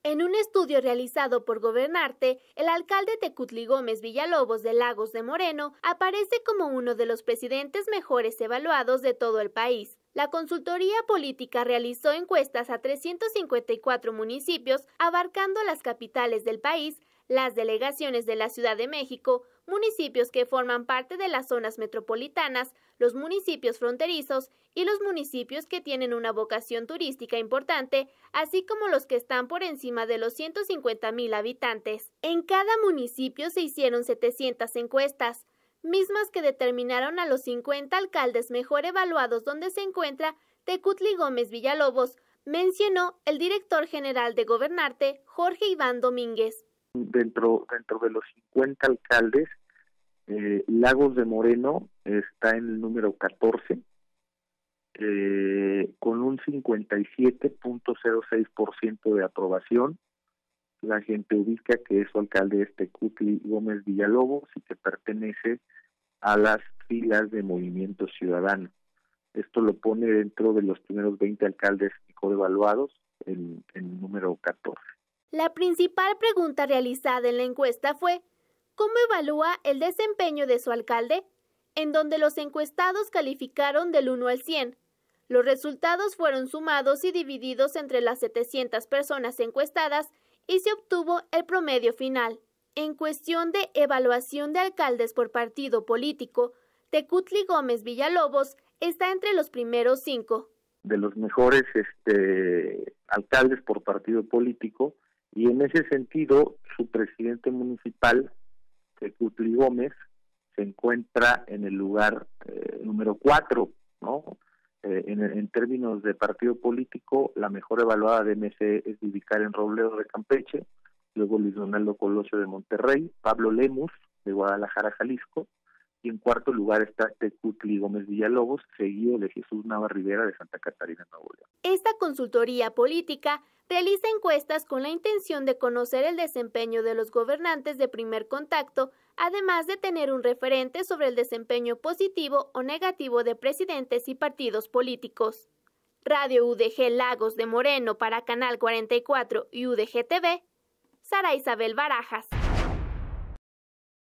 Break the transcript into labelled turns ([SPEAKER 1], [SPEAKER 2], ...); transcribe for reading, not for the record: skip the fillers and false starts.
[SPEAKER 1] En un estudio realizado por Gobernarte, el alcalde Tecutli Gómez Villalobos de Lagos de Moreno aparece como uno de los presidentes mejores evaluados de todo el país. La consultoría política realizó encuestas a 354 municipios, abarcando las capitales del país, las delegaciones de la Ciudad de México, municipios que forman parte de las zonas metropolitanas, los municipios fronterizos y los municipios que tienen una vocación turística importante, así como los que están por encima de los 150,000 habitantes. En cada municipio se hicieron 700 encuestas, mismas que determinaron a los 50 alcaldes mejor evaluados donde se encuentra Tecutli Gómez Villalobos, mencionó el director general de Gobernarte, Jorge Iván Domínguez.
[SPEAKER 2] Dentro de los 50 alcaldes, Lagos de Moreno está en el número 14, con un 57.06% de aprobación. La gente ubica que su alcalde es Tecutli Gómez Villalobos y que pertenece a las filas de Movimiento Ciudadano. Esto lo pone dentro de los primeros 20 alcaldes mejor evaluados, en el número 14.
[SPEAKER 1] La principal pregunta realizada en la encuesta fue: ¿cómo evalúa el desempeño de su alcalde? En donde los encuestados calificaron del 1 al 100. Los resultados fueron sumados y divididos entre las 700 personas encuestadas y se obtuvo el promedio final. En cuestión de evaluación de alcaldes por partido político, Tecutli Gómez Villalobos está entre los primeros 5.
[SPEAKER 2] De los mejores alcaldes por partido político, y en ese sentido su presidente municipal, Tecutli Gómez, se encuentra en el lugar número 4, ¿no? En términos de partido político, la mejor evaluada de MC es Vivicar Robledo de Campeche, luego Luis Donaldo Colosio de Monterrey, Pablo Lemus de Guadalajara, Jalisco, y en cuarto lugar está Tecutli Gómez Villalobos, seguido de Jesús Nava Rivera de Santa Catarina, Nuevo León.
[SPEAKER 1] Esta consultoría política realiza encuestas con la intención de conocer el desempeño de los gobernantes de primer contacto, además de tener un referente sobre el desempeño positivo o negativo de presidentes y partidos políticos. Radio UDG Lagos de Moreno para Canal 44 y UDG TV, Sara Isabel Barajas.